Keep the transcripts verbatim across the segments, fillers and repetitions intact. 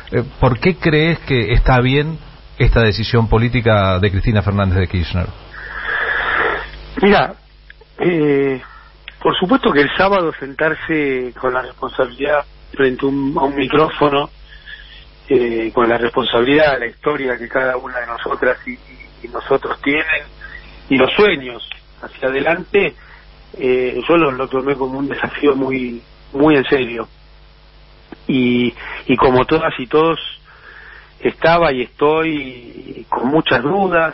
Eh, ¿Por qué crees que está bien esta decisión política de Cristina Fernández de Kirchner? Mira, eh, por supuesto que el sábado sentarse con la responsabilidad frente a un, a un micrófono, eh, con la responsabilidad de la historia que cada una de nosotras y, y nosotros tienen, y los sueños hacia adelante, eh, yo lo, lo tomé como un desafío muy muy en serio. Y, y como todas y todos, estaba y estoy con muchas dudas,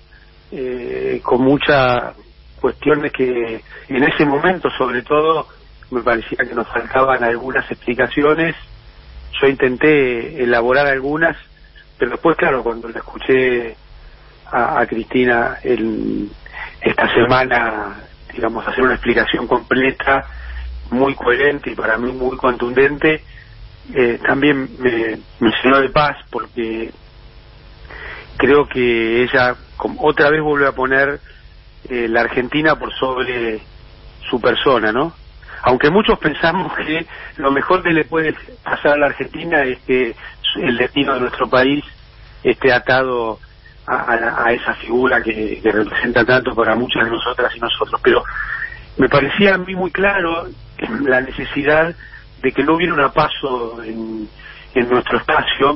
eh, con muchas cuestiones que en ese momento, sobre todo, me parecía que nos faltaban algunas explicaciones. Yo intenté elaborar algunas, pero después, claro, cuando le escuché a, a Cristina el, esta semana, digamos, hacer una explicación completa, muy coherente y para mí muy contundente, eh, también me, me llenó de paz, porque creo que ella como, otra vez vuelve a poner eh, la Argentina por sobre su persona, ¿no? Aunque muchos pensamos que lo mejor que le puede pasar a la Argentina es que el destino de nuestro país esté atado a, a, a esa figura que, que representa tanto para muchas de nosotras y nosotros, pero me parecía a mí muy claro la necesidad de que no hubiera un apaso en, en nuestro espacio,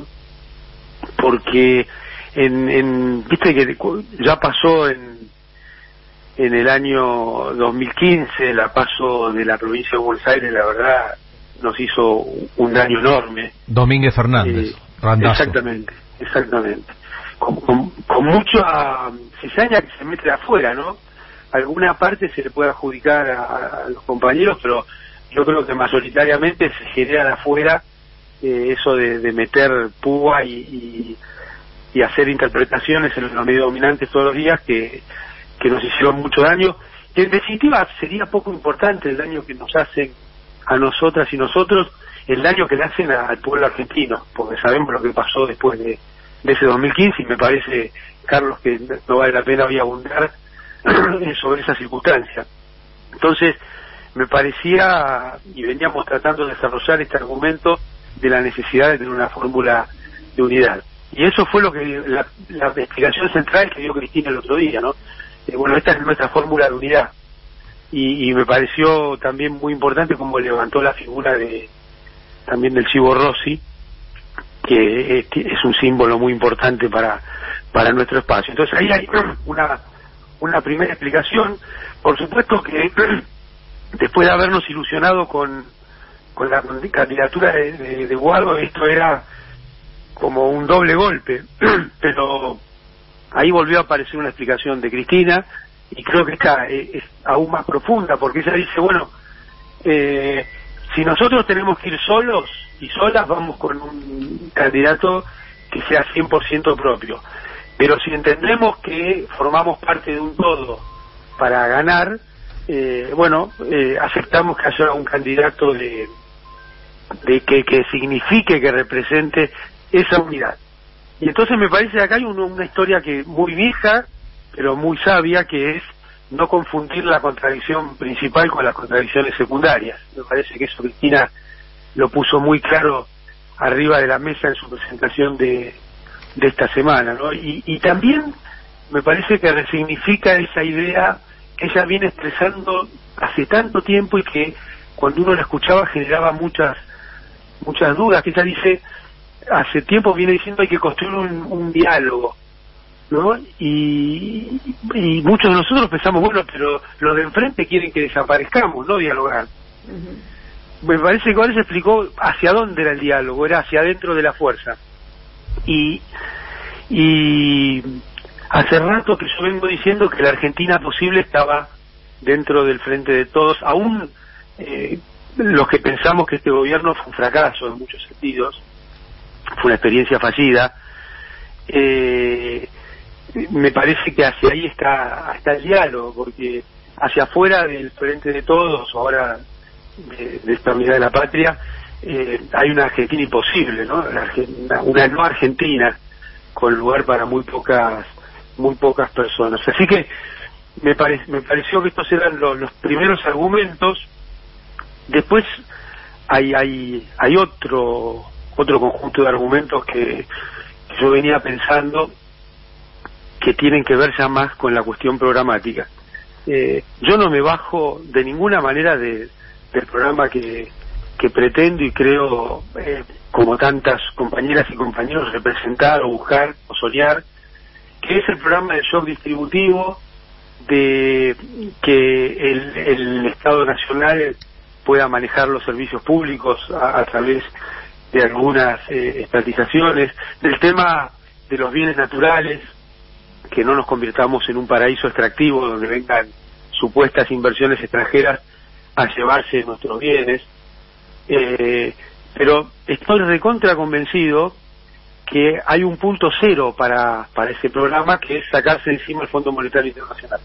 porque en, en viste que ya pasó en en el año dos mil quince la paso de la provincia de Buenos Aires, la verdad nos hizo un daño enorme. Domínguez Fernández, eh, Randazo. Exactamente, exactamente. Con, con, con mucha cizaña que se mete de afuera, ¿no? Alguna parte se le puede adjudicar a, a los compañeros, pero yo creo que mayoritariamente se genera de afuera eh, eso de, de meter púa y, y, y hacer interpretaciones en los medios dominantes todos los días que que nos hicieron mucho daño, que en definitiva sería poco importante el daño que nos hacen a nosotras y nosotros, el daño que le hacen a, al pueblo argentino, porque sabemos lo que pasó después de, de ese dos mil quince, y me parece, Carlos, que no vale la pena hoy abundar sobre esa circunstancia. Entonces, me parecía, y veníamos tratando de desarrollar este argumento de la necesidad de tener una fórmula de unidad. Y eso fue lo que la, la explicación central que dio Cristina el otro día, ¿no? Eh, bueno, esta es nuestra fórmula de unidad, y, y me pareció también muy importante como levantó la figura de también del Chivo Rossi, que es, que es un símbolo muy importante para para nuestro espacio. Entonces ahí hay una una primera explicación. Por supuesto que después de habernos ilusionado con con la candidatura de, de, de Guado, esto era como un doble golpe, pero ahí volvió a aparecer una explicación de Cristina, y creo que esta es, es aún más profunda, porque ella dice, bueno, eh, si nosotros tenemos que ir solos y solas, vamos con un candidato que sea cien por ciento propio, pero si entendemos que formamos parte de un todo para ganar, eh, bueno, eh, aceptamos que haya un candidato de, de que, que signifique, que represente esa unidad. Y entonces me parece que acá hay una, una historia que muy vieja, pero muy sabia, que es no confundir la contradicción principal con las contradicciones secundarias. Me parece que eso Cristina lo puso muy claro arriba de la mesa en su presentación de, de esta semana, ¿no? Y, y también me parece que resignifica esa idea que ella viene expresando hace tanto tiempo, y que cuando uno la escuchaba generaba muchas muchas dudas, que ella dice, hace tiempo viene diciendo hay que construir un, un diálogo, ¿no? Y, y muchos de nosotros pensamos, bueno, pero los de enfrente quieren que desaparezcamos, no dialogar. Uh-huh. Me parece que ahora se explicó hacia dónde era el diálogo, era hacia adentro de la fuerza. Y, y hace rato que yo vengo diciendo que la Argentina posible estaba dentro del Frente de Todos, aún eh, los que pensamos que este gobierno fue un fracaso en muchos sentidos, fue una experiencia fallida, eh, me parece que hacia ahí está, está el diálogo, porque hacia afuera del Frente de Todos, o ahora de, de esta unidad de la patria, eh, hay una Argentina imposible, ¿no? Una, una no Argentina, con lugar para muy pocas muy pocas personas. Así que me, pare, me pareció que estos eran los, los primeros argumentos. Después hay hay hay otro otro conjunto de argumentos que, que yo venía pensando que tienen que ver ya más con la cuestión programática. Eh, yo no me bajo de ninguna manera de, del programa que, que pretendo y creo, eh, como tantas compañeras y compañeros, representar o buscar o soñar, que es el programa del shock distributivo, de que el, el Estado Nacional pueda manejar los servicios públicos a, a través de algunas eh, estatizaciones, del tema de los bienes naturales, que no nos convirtamos en un paraíso extractivo donde vengan supuestas inversiones extranjeras a llevarse nuestros bienes, eh, pero estoy recontra convencido que hay un punto cero para, para ese programa, que es sacarse encima el Fondo Monetario Internacional.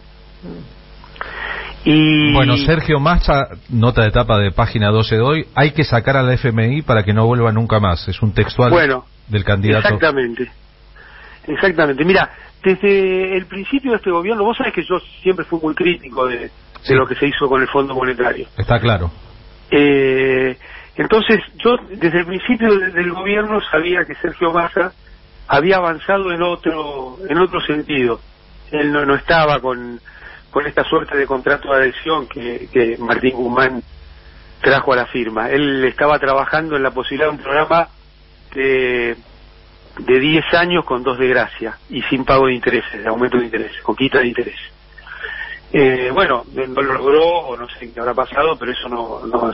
Y bueno, Sergio Massa, nota de tapa de página doce de hoy, hay que sacar a la F M I para que no vuelva nunca más. Es un textual bueno, del candidato. Exactamente, exactamente. Mira, desde el principio de este gobierno, vos sabés que yo siempre fui muy crítico de, sí. de lo que se hizo con el Fondo Monetario. Está claro. Eh, entonces, yo desde el principio de, del gobierno sabía que Sergio Massa había avanzado en otro en otro sentido. Él no, no estaba con, con esta suerte de contrato de adhesión que, que Martín Guzmán trajo a la firma. Él estaba trabajando en la posibilidad de un programa de de diez años con dos de gracia y sin pago de intereses, de aumento de intereses, con quita de intereses. Eh, bueno, no lo logró, o no sé qué habrá pasado, pero eso no, no es.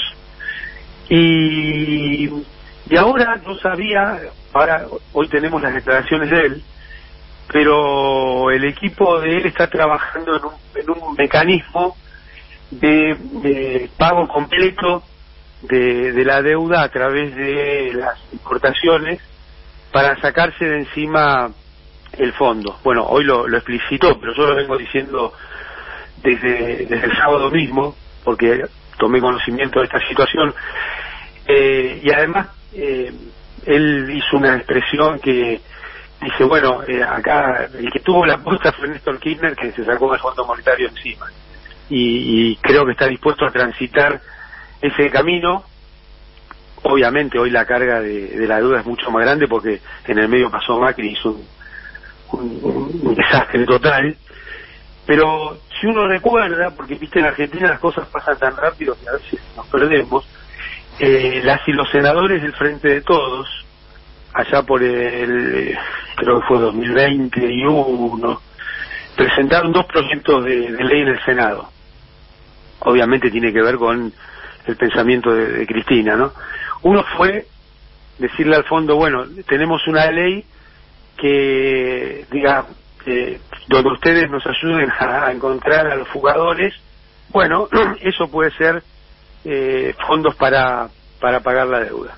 Y, y ahora no sabía, ahora hoy tenemos las declaraciones de él, pero el equipo de él está trabajando en un, en un mecanismo de, de pago completo de, de la deuda a través de las importaciones, para sacarse de encima el fondo. Bueno, hoy lo, lo explicitó, pero yo lo vengo diciendo desde, desde el sábado mismo, porque tomé conocimiento de esta situación, eh, y además eh, él hizo una expresión que dice, bueno, eh, acá el que tuvo la apuesta fue Néstor Kirchner, que se sacó el Fondo Monetario encima, y, y creo que está dispuesto a transitar ese camino. Obviamente hoy la carga de, de la deuda es mucho más grande porque en el medio pasó Macri y hizo un, un, un desastre total, pero si uno recuerda, porque viste en Argentina las cosas pasan tan rápido que a veces nos perdemos, eh, las y los senadores del Frente de Todos, allá por el, creo que fue dos mil veintiuno, presentaron dos proyectos de, de ley en el Senado. Obviamente tiene que ver con el pensamiento de, de Cristina, ¿no? Uno fue decirle al fondo, bueno, tenemos una ley que diga, eh, donde ustedes nos ayuden a, a encontrar a los fugadores. Bueno, eso puede ser eh, fondos para para pagar la deuda.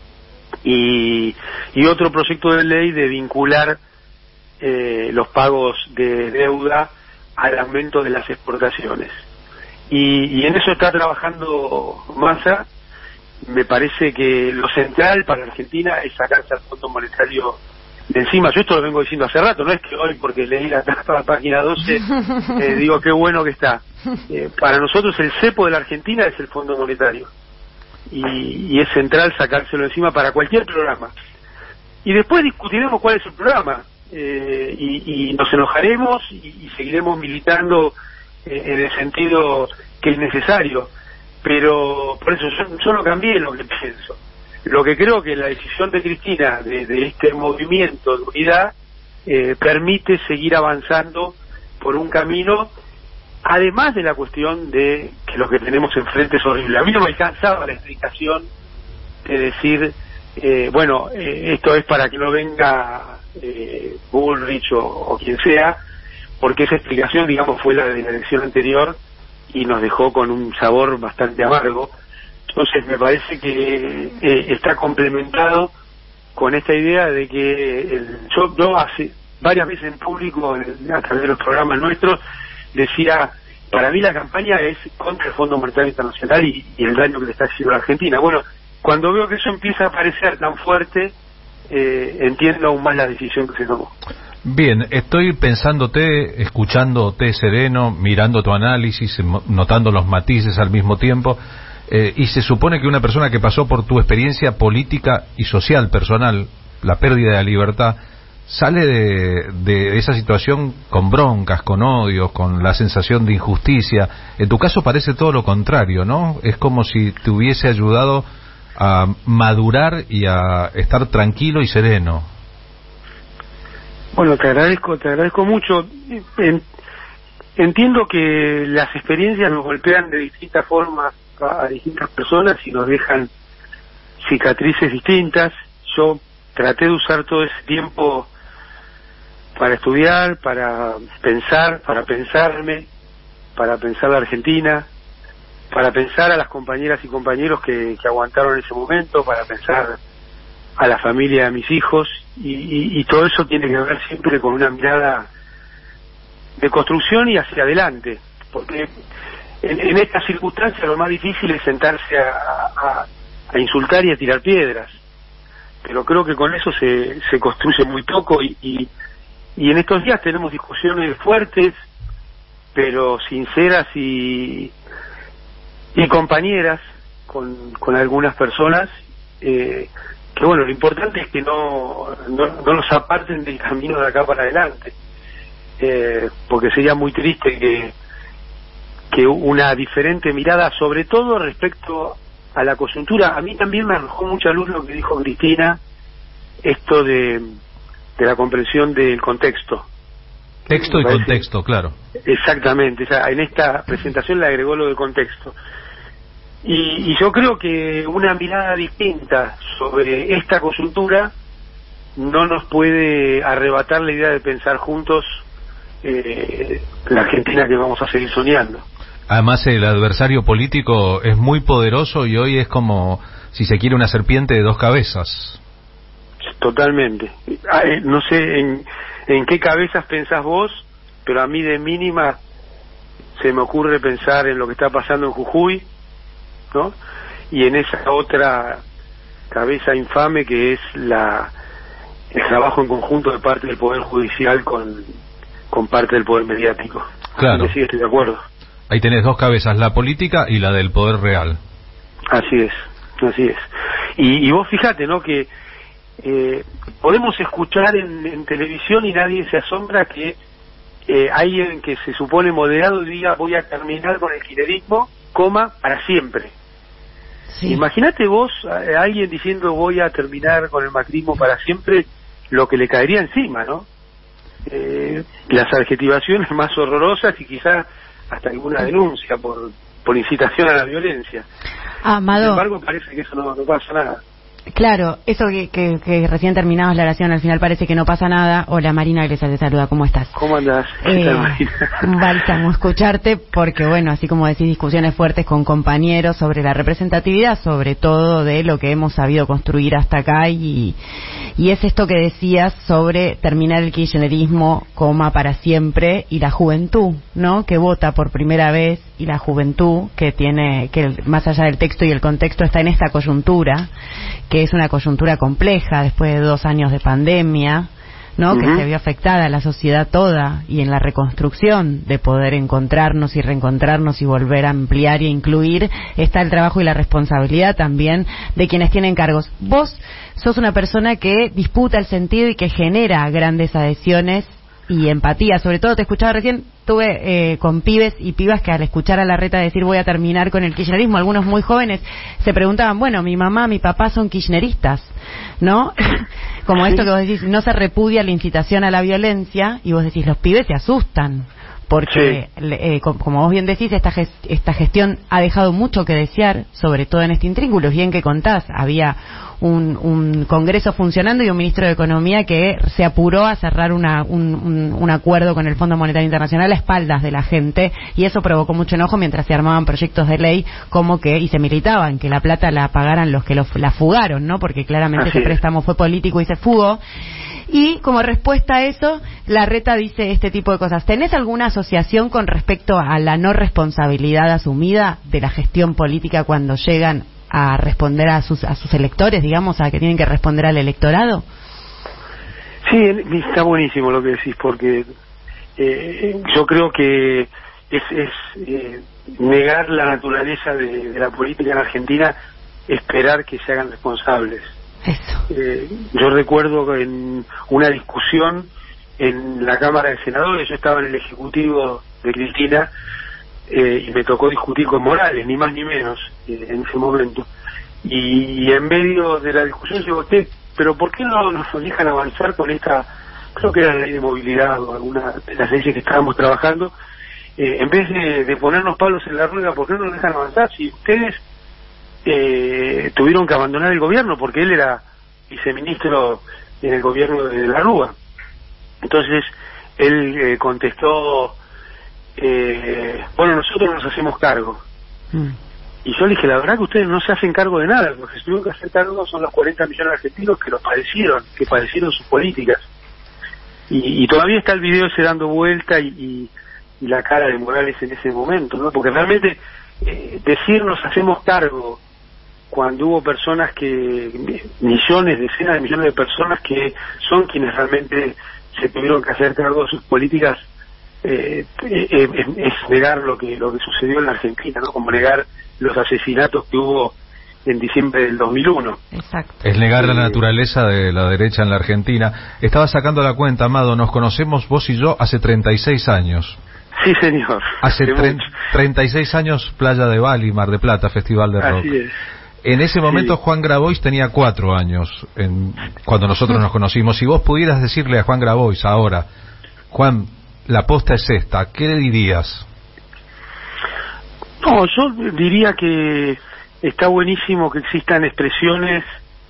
Y, y otro proyecto de ley de vincular eh, los pagos de deuda al aumento de las exportaciones. Y, y en eso está trabajando Massa. Me parece que lo central para Argentina es sacarse al Fondo Monetario de encima. Yo esto lo vengo diciendo hace rato, no es que hoy porque leí la, la página doce eh, digo qué bueno que está. Eh, para nosotros el cepo de la Argentina es el Fondo Monetario y, y es central sacárselo encima para cualquier programa. Y después discutiremos cuál es el programa eh, y, y nos enojaremos y, y seguiremos militando eh, en el sentido que es necesario. Pero por eso yo, yo no cambié lo que pienso. Lo que creo que la decisión de Cristina de, de este movimiento de unidad eh, permite seguir avanzando por un camino, además de la cuestión de que lo que tenemos enfrente es horrible. A mí no me alcanzaba la explicación de decir, eh, bueno, eh, esto es para que no venga eh, Bullrich o, o quien sea, porque esa explicación, digamos, fue la de la elección anterior, y nos dejó con un sabor bastante amargo. Entonces me parece que eh, está complementado con esta idea de que el, yo, yo hace varias veces en público, a través de los programas nuestros, decía, para mí la campaña es contra el Fondo Monetario Internacional y, y el daño que le está haciendo a la Argentina. Bueno, cuando veo que eso empieza a parecer tan fuerte, eh, entiendo aún más la decisión que se tomó. Bien, estoy pensándote, escuchándote sereno, mirando tu análisis, notando los matices al mismo tiempo, eh, y se supone que una persona que pasó por tu experiencia política y social personal, la pérdida de la libertad, sale de, de esa situación con broncas, con odios, con la sensación de injusticia. En tu caso parece todo lo contrario, ¿no? Es como si te hubiese ayudado a madurar y a estar tranquilo y sereno. Bueno, te agradezco, te agradezco mucho. En, entiendo que las experiencias nos golpean de distintas formas a, a distintas personas y nos dejan cicatrices distintas. Yo traté de usar todo ese tiempo para estudiar, para pensar, para pensarme, para pensar la Argentina, para pensar a las compañeras y compañeros que, que aguantaron ese momento, para pensar a la familia de mis hijos, y, y, y todo eso tiene que ver siempre con una mirada de construcción y hacia adelante, porque en, en estas circunstancias lo más difícil es sentarse a, a, a insultar y a tirar piedras, pero creo que con eso se, se construye muy poco, y, y Y en estos días tenemos discusiones fuertes, pero sinceras y, y compañeras con, con algunas personas, eh, que bueno, lo importante es que no, no, no nos aparten del camino de acá para adelante, eh, porque sería muy triste que, que una diferente mirada, sobre todo respecto a la coyuntura. A mí también me arrojó mucha luz lo que dijo Cristina, esto de... de la comprensión del contexto. Texto y contexto, claro. Exactamente, o sea, en esta presentación le agregó lo de contexto. Y, y yo creo que una mirada distinta sobre esta coyuntura no nos puede arrebatar la idea de pensar juntos eh, la Argentina que vamos a seguir soñando. Además, el adversario político es muy poderoso y hoy es como, si se quiere, una serpiente de dos cabezas. Totalmente. No sé en, en qué cabezas pensás vos, pero a mí de mínima se me ocurre pensar en lo que está pasando en Jujuy, ¿no? Y en esa otra cabeza infame que es la el trabajo en conjunto de parte del Poder Judicial con, con parte del Poder Mediático. Claro. Así que sí, estoy de acuerdo. Ahí tenés dos cabezas, la política y la del poder real. Así es, así es. Y, y vos fíjate, ¿no?, que Eh, podemos escuchar en, en televisión y nadie se asombra que eh, alguien que se supone moderado diga voy a terminar con el kirchnerismo, coma, para siempre. Sí. Imagínate vos a, a alguien diciendo voy a terminar con el macrismo para siempre, lo que le caería encima, ¿no? Eh, las adjetivaciones más horrorosas y quizá hasta alguna denuncia por, por incitación a la violencia. Amado. Sin embargo, parece que eso no, no pasa nada. Claro, eso que, que, que recién terminabas la oración, al final parece que no pasa nada. Hola, Marina Iglesias te saluda, ¿cómo estás? ¿Cómo andás? Eh, un bálsamo escucharte, porque bueno, así como decís, discusiones fuertes con compañeros sobre la representatividad, sobre todo de lo que hemos sabido construir hasta acá, y, y es esto que decías sobre terminar el kirchnerismo, coma, para siempre, y la juventud, ¿no?, que vota por primera vez, y la juventud que tiene, que más allá del texto y el contexto está en esta coyuntura, que es una coyuntura compleja después de dos años de pandemia, ¿no? Uh-huh. Que se vio afectada a la sociedad toda, y en la reconstrucción de poder encontrarnos y reencontrarnos y volver a ampliar y incluir está el trabajo y la responsabilidad también de quienes tienen cargos. Vos sos una persona que disputa el sentido y que genera grandes adhesiones y empatía. Sobre todo te escuchaba recién, tuve eh, con pibes y pibas que al escuchar a Larreta decir voy a terminar con el kirchnerismo, algunos muy jóvenes se preguntaban, bueno, mi mamá, mi papá son kirchneristas, ¿no? Como esto que vos decís, no se repudia la incitación a la violencia, y vos decís, los pibes se asustan porque, sí. eh, como vos bien decís, esta, gest esta gestión ha dejado mucho que desear, sobre todo en este intríngulo. Bien que contás, había un, un Congreso funcionando y un ministro de Economía que se apuró a cerrar una, un, un, un acuerdo con el Fondo Monetario Internacional a espaldas de la gente, y eso provocó mucho enojo mientras se armaban proyectos de ley como que, y se militaban, que la plata la pagaran los que lo, la fugaron, ¿no? Porque claramente Así ese préstamo fue político y se fugó. Y como respuesta a eso, Larreta dice este tipo de cosas. ¿Tenés alguna asociación con respecto a la no responsabilidad asumida de la gestión política cuando llegan a responder a sus a sus electores, digamos, a que tienen que responder al electorado? Sí, está buenísimo lo que decís, porque eh, yo creo que es, es eh, negar la naturaleza de, de la política en Argentina, esperar que se hagan responsables. Eso. Eh, yo recuerdo en una discusión en la Cámara de Senadores, yo estaba en el Ejecutivo de Cristina, eh, y me tocó discutir con Morales, ni más ni menos, eh, en ese momento. Y, y en medio de la discusión yo voté, pero ¿por qué no nos dejan avanzar con esta, creo que era la ley de movilidad o alguna de las leyes que estábamos trabajando, eh, en vez de, de ponernos palos en la rueda, ¿por qué no nos dejan avanzar? Si ustedes eh, tuvieron que abandonar el gobierno, porque él era viceministro en el gobierno de la Rúa. Entonces él eh, contestó, eh, bueno, nosotros nos hacemos cargo. Mm. Y yo le dije, la verdad que ustedes no se hacen cargo de nada, porque si tuvieron que hacer cargo son los cuarenta millones de argentinos que los padecieron, que padecieron sus políticas. Y, y todavía está el video ese dando vuelta y, y, y la cara de Morales en ese momento, ¿no? Porque realmente eh, decir nos hacemos cargo cuando hubo personas que, millones, decenas de millones de personas que son quienes realmente se tuvieron que hacer cargo de sus políticas, eh, eh, eh, es negar lo que lo que sucedió en la Argentina, ¿no? Como negar los asesinatos que hubo en diciembre del dos mil uno. Exacto. Es negar la naturaleza de la derecha en la Argentina. Estaba sacando la cuenta, Amado, nos conocemos vos y yo hace treinta y seis años. Sí, señor. Hace treinta y seis años, Playa de Bali, Mar de Plata, Festival de Rock. Así es. En ese momento sí. Juan Grabois tenía cuatro años en, cuando nosotros nos conocimos. Si vos pudieras decirle a Juan Grabois ahora, Juan, la posta es esta, ¿qué le dirías? No, yo diría que está buenísimo que existan expresiones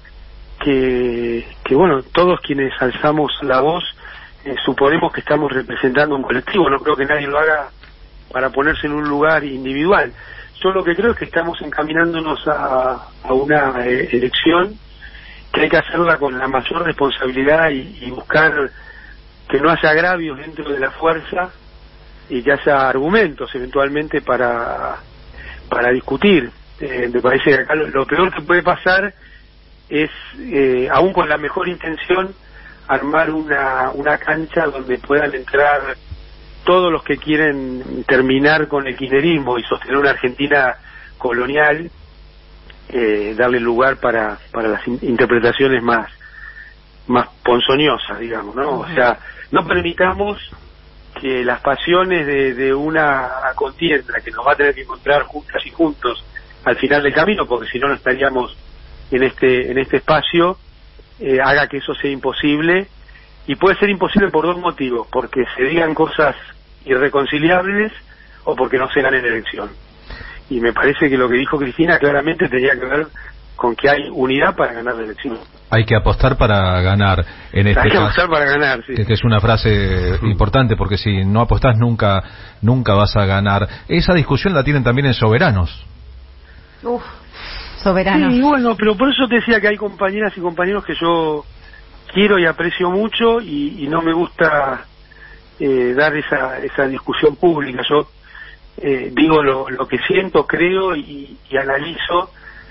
que, que bueno, todos quienes alzamos la voz eh, suponemos que estamos representando un colectivo. No creo que nadie lo haga para ponerse en un lugar individual. Yo lo que creo es que estamos encaminándonos a, a una eh, elección que hay que hacerla con la mayor responsabilidad y, y buscar que no haya agravios dentro de la fuerza y que haya argumentos eventualmente para para discutir. Eh, me parece que acá lo, lo peor que puede pasar es, eh, aún con la mejor intención, armar una, una cancha donde puedan entrar todos los que quieren terminar con el kirchnerismo y sostener una Argentina colonial, eh, darle lugar para para las in- interpretaciones más más ponzoñosas, digamos, ¿no? O sea, no permitamos que las pasiones de, de una contienda que nos va a tener que encontrar juntas y juntos al final del camino, porque si no no estaríamos en este en este espacio, eh, haga que eso sea imposible. Y puede ser imposible por dos motivos: porque se digan cosas irreconciliables o porque no se gane la elección. Y me parece que lo que dijo Cristina claramente tenía que ver con que hay unidad para ganar la elección. Hay que apostar para ganar en este hay que caso, apostar para ganar, sí. Que es una frase importante, porque si no apostás nunca nunca vas a ganar. Esa discusión la tienen también en Soberanos. Uf, Soberanos. Sí, bueno, pero por eso te decía que hay compañeras y compañeros que yo quiero y aprecio mucho y, y no me gusta eh, dar esa esa discusión pública. Yo eh, digo lo, lo que siento, creo y, y analizo.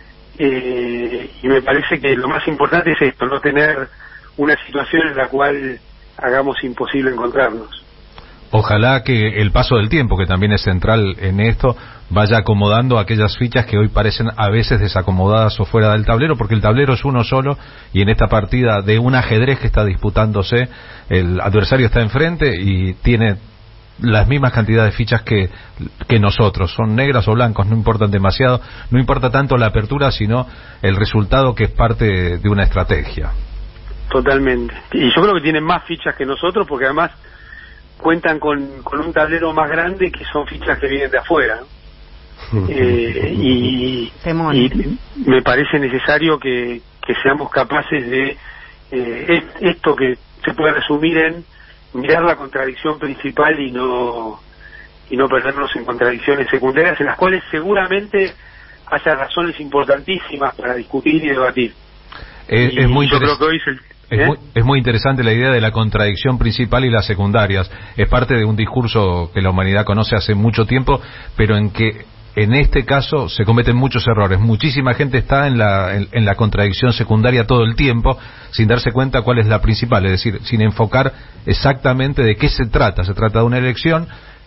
Eh, y me parece que lo más importante es esto, no tener una situación en la cual hagamos imposible encontrarnos. Ojalá que el paso del tiempo, que también es central en esto, vaya acomodando aquellas fichas que hoy parecen a veces desacomodadas o fuera del tablero, porque el tablero es uno solo y en esta partida de un ajedrez que está disputándose, el adversario está enfrente y tiene las mismas cantidades de fichas que, que nosotros, son negras o blancos, no importan demasiado, no importa tanto la apertura sino el resultado, que es parte de una estrategia. Totalmente, y yo creo que tienen más fichas que nosotros porque además cuentan con, con un tablero más grande que son fichas que vienen de afuera, ¿no? eh, y, y me parece necesario que, que seamos capaces de eh, esto que se puede resumir en mirar la contradicción principal y no y no perdernos en contradicciones secundarias en las cuales seguramente haya razones importantísimas para discutir y debatir. Es, y es muy yo creo que hoy es, el, es, ¿eh? muy, es muy interesante la idea de la contradicción principal y las secundarias. Es parte de un discurso que la humanidad conoce hace mucho tiempo, pero en que en este caso se cometen muchos errores. Muchísima gente está en la, en, en la contradicción secundaria todo el tiempo, sin darse cuenta cuál es la principal, es decir, sin enfocar exactamente de qué se trata. Se trata de una elección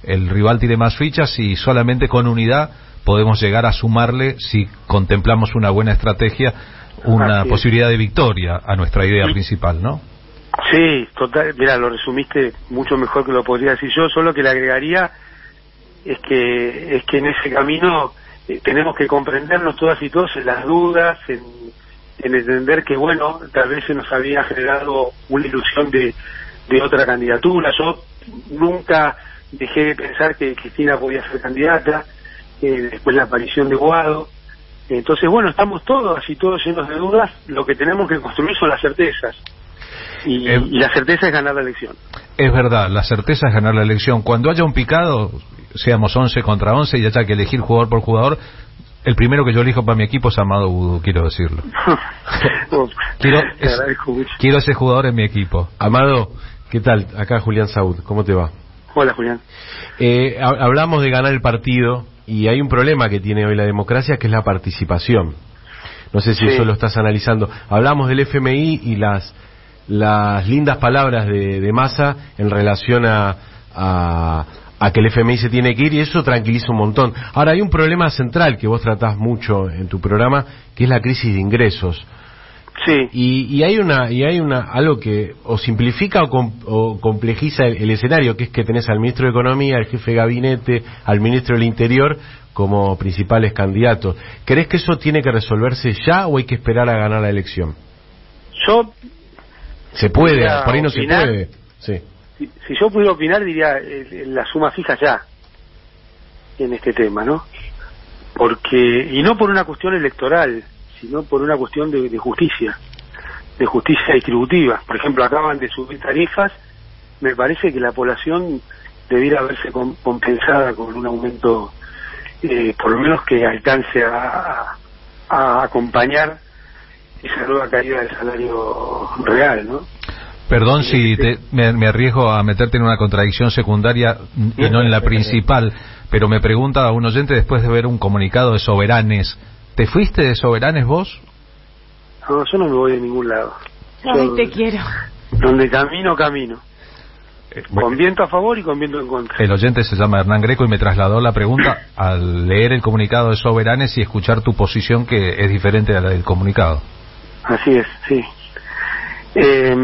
el rival tire más fichas y solamente con unidad podemos llegar a sumarle, si contemplamos una buena estrategia, una Así posibilidad de victoria a nuestra idea sí. principal, ¿no? Sí, total, mira, lo resumiste mucho mejor que lo podría decir yo, solo que le agregaría es que es que en ese camino eh, tenemos que comprendernos todas y todos en las dudas, en, en entender que, bueno, tal vez se nos había generado una ilusión de, de otra candidatura. Yo nunca dejé de pensar que Cristina podía ser candidata, eh, después la aparición de Guado. Entonces, bueno, estamos todos así, todos llenos de dudas. Lo que tenemos que construir son las certezas. Y, eh, y la certeza es ganar la elección. Es verdad, la certeza es ganar la elección. Cuando haya un picado, seamos once contra once y haya que elegir jugador por jugador, el primero que yo elijo para mi equipo es Amado Vudú, quiero decirlo. quiero, es, quiero ese jugador en mi equipo. Amado, ¿qué tal? Acá Julián Saúd, ¿cómo te va? Hola, Julián. Eh, hablamos de ganar el partido y hay un problema que tiene hoy la democracia, que es la participación. No sé si sí. eso lo estás analizando. Hablamos del F M I y las las lindas palabras de, de Massa en relación a, a, a que el F M I se tiene que ir, y eso tranquiliza un montón. Ahora, hay un problema central que vos tratás mucho en tu programa, que es la crisis de ingresos. Sí. Y, y hay una y hay una algo que o simplifica o, com, o complejiza el, el escenario, que es que tenés al ministro de Economía, al jefe de gabinete, al ministro del Interior como principales candidatos. ¿Crees que eso tiene que resolverse ya o hay que esperar a ganar la elección? Yo se puede, por ahí no opinar, se puede. Sí. Si, si yo pudiera opinar, diría eh, la suma fija ya en este tema, ¿no? Porque, y no por una cuestión electoral, sino por una cuestión de, de justicia, de justicia distributiva. Por ejemplo, acaban de subir tarifas, me parece que la población debiera verse com compensada con un aumento, eh, por lo menos que alcance a, a acompañar esa nueva caída del salario real, ¿no? Perdón si te, me, me arriesgo a meterte en una contradicción secundaria y no en la principal, pero me pregunta a un oyente después de ver un comunicado de Soberanes, ¿te fuiste de Soberanes vos? No, yo no me voy de ningún lado. Ay, te quiero. Donde camino, camino. Eh, bueno, con viento a favor y con viento en contra. El oyente se llama Hernán Greco y me trasladó la pregunta al leer el comunicado de Soberanes y escuchar tu posición, que es diferente a la del comunicado. Así es, sí. Eh,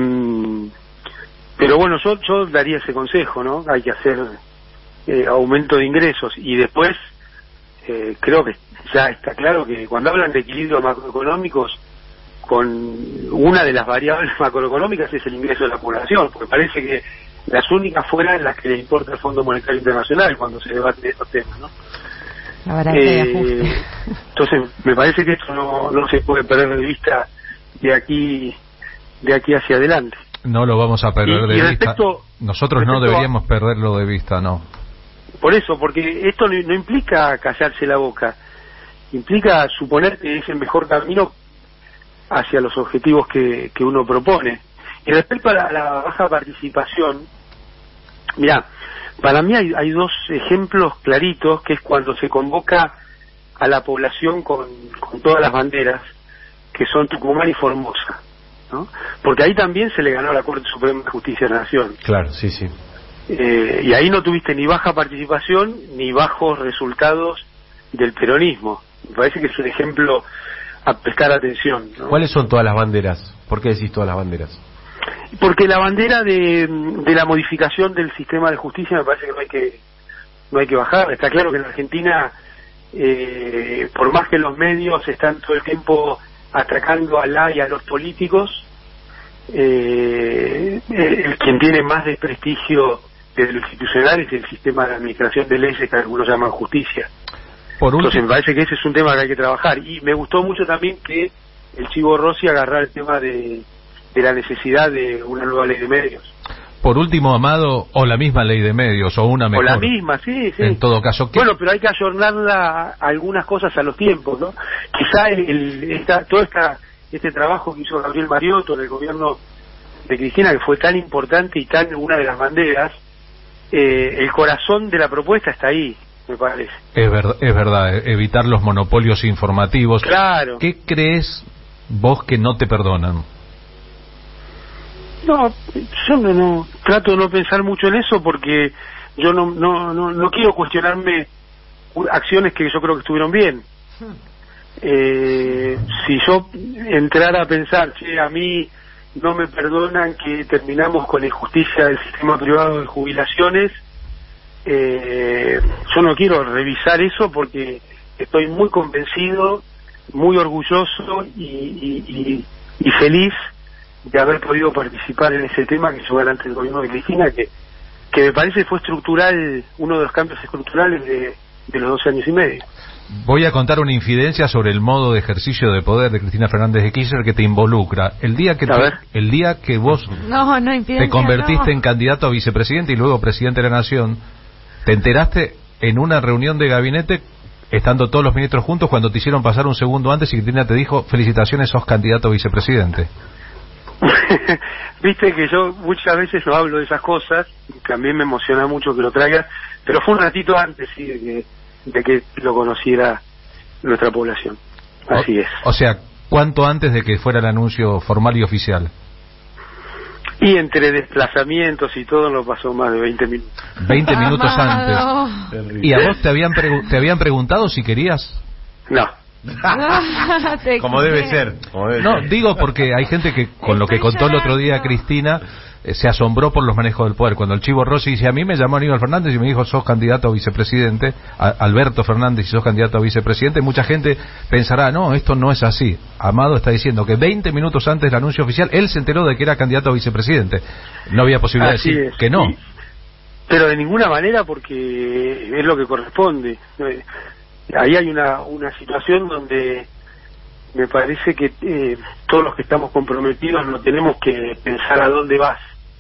pero bueno, yo, yo daría ese consejo, ¿no? Hay que hacer eh, aumento de ingresos y después eh, creo que ya está claro que cuando hablan de equilibrios macroeconómicos, con una de las variables macroeconómicas es el ingreso de la población, porque parece que las únicas fueran las que le importa el Fondo Monetario Internacional cuando se debate de estos temas, ¿no? La verdad eh, que entonces me parece que esto no, no se puede perder de vista de aquí de aquí hacia adelante. No lo vamos a perder y, de y vista. Respecto, Nosotros no deberíamos a, perderlo de vista, no. Por eso, porque esto no, no implica callarse la boca, implica suponer que es el mejor camino hacia los objetivos que, que uno propone. Y respecto a la, la baja participación, mirá, para mí hay, hay dos ejemplos claritos, que es cuando se convoca a la población con, con todas las banderas, que son Tucumán y Formosa, ¿no? Porque ahí también se le ganó a la Corte Suprema de Justicia de la Nación. Claro, sí, sí. Eh, y ahí no tuviste ni baja participación ni bajos resultados del peronismo. Me parece que es un ejemplo a prestar atención, ¿no? ¿Cuáles son todas las banderas? ¿Por qué decís todas las banderas? Porque la bandera de, de la modificación del sistema de justicia me parece que no hay que no hay que bajar. Está claro que en Argentina, eh, por más que los medios están todo el tiempo atracando a la y a los políticos, eh, el quien tiene más desprestigio desde lo institucional es el sistema de administración de leyes, que algunos llaman justicia. Por Entonces me parece que ese es un tema que hay que trabajar. Y me gustó mucho también que el Chivo Rossi agarrara el tema de, de la necesidad de una nueva ley de medios. Por último, Amado, o la misma ley de medios, o una mejor. O la misma, sí, sí. En todo caso, ¿qué? Bueno, pero hay que ayornarla algunas cosas a los tiempos, ¿no? Quizá el, el, esta, todo esta, este trabajo que hizo Gabriel Mariotto en el gobierno de Cristina, que fue tan importante y tan una de las banderas, eh, el corazón de la propuesta está ahí, me parece. Es, ver, es verdad, evitar los monopolios informativos. Claro. ¿Qué crees vos que no te perdonan? No, yo no, no trato de no pensar mucho en eso, porque yo no, no, no, no quiero cuestionarme acciones que yo creo que estuvieron bien. Eh, si yo entrara a pensar, che, a mí no me perdonan que terminamos con la injusticia del sistema privado de jubilaciones, eh, yo no quiero revisar eso porque estoy muy convencido, muy orgulloso y, y, y, y feliz de haber podido participar en ese tema que llevó adelante el gobierno de Cristina, que, que me parece fue estructural, uno de los cambios estructurales de, de los doce años y medio. Voy a contar una infidencia sobre el modo de ejercicio de poder de Cristina Fernández de Kirchner que te involucra. El día que, te, el día que vos no, no, te convertiste no. en candidato a vicepresidente y luego presidente de la Nación, te enteraste en una reunión de gabinete, estando todos los ministros juntos, cuando te hicieron pasar un segundo antes y Cristina te dijo, felicitaciones, sos candidato a vicepresidente. Viste que yo muchas veces no hablo de esas cosas, y también me emociona mucho que lo traigas, pero fue un ratito antes, sí, de que, de que lo conociera nuestra población. Así o, es. O sea, ¿cuánto antes de que fuera el anuncio formal y oficial? Y entre desplazamientos y todo no pasó más de veinte minutos. veinte minutos antes. ¿Y a vos te habían, te habían preguntado si querías? No. Como debe ser. Como debe no, ser. digo porque hay gente que con lo que contó el otro día Cristina eh, se asombró por los manejos del poder. Cuando el Chivo Rossi dice, a mí me llamó Aníbal Fernández y me dijo, sos candidato a vicepresidente, a Alberto Fernández y sos candidato a vicepresidente, mucha gente pensará, no, esto no es así. Amado está diciendo que veinte minutos antes del anuncio oficial, él se enteró de que era candidato a vicepresidente. No había posibilidad así de decir es, que no. Sí. Pero de ninguna manera, porque es lo que corresponde. Ahí hay una, una situación donde me parece que eh, todos los que estamos comprometidos no tenemos que pensar a dónde vas,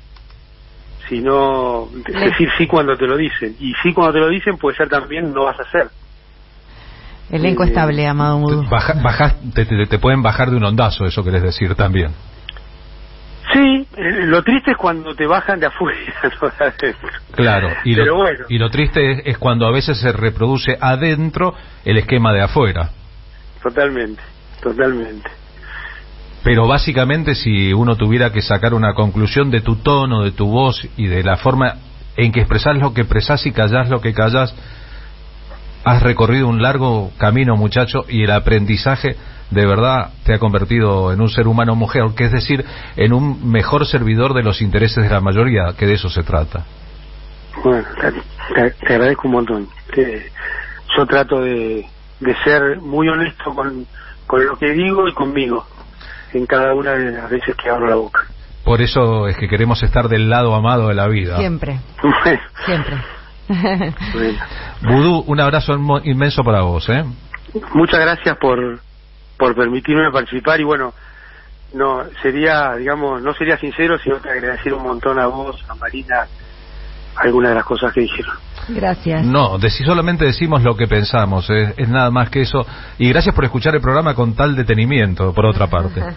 sino decir sí cuando te lo dicen, y sí cuando te lo dicen puede ser también no vas a hacer. Elenco eh, estable, Amado Mudo. Baja, bajas, te, te, te pueden bajar de un ondazo, eso querés decir también. Sí, eh, lo triste es cuando te bajan de afuera, no de adentro. Claro, y Pero lo, bueno. y lo triste es, es cuando a veces se reproduce adentro el esquema de afuera. Totalmente, totalmente. Pero básicamente si uno tuviera que sacar una conclusión de tu tono, de tu voz y de la forma en que expresás lo que expresás y callás lo que callás, has recorrido un largo camino, muchacho, y el aprendizaje de verdad te ha convertido en un ser humano mujer, que es decir, en un mejor servidor de los intereses de la mayoría, que de eso se trata. Bueno, te, te agradezco un montón. Te, yo trato de, de ser muy honesto con, con lo que digo y conmigo en cada una de las veces que abro la boca. Por eso es que queremos estar del lado amado de la vida. Siempre. Bueno. Siempre. Bueno. Vudú, un abrazo inmenso para vos, ¿eh? Muchas gracias por por permitirme participar y bueno, no sería, digamos, no sería sincero sino que agradecer un montón a vos, a Marina, algunas de las cosas que dijeron. Gracias. No, decí, solamente decimos lo que pensamos, es, es nada más que eso. Y gracias por escuchar el programa con tal detenimiento, por otra parte.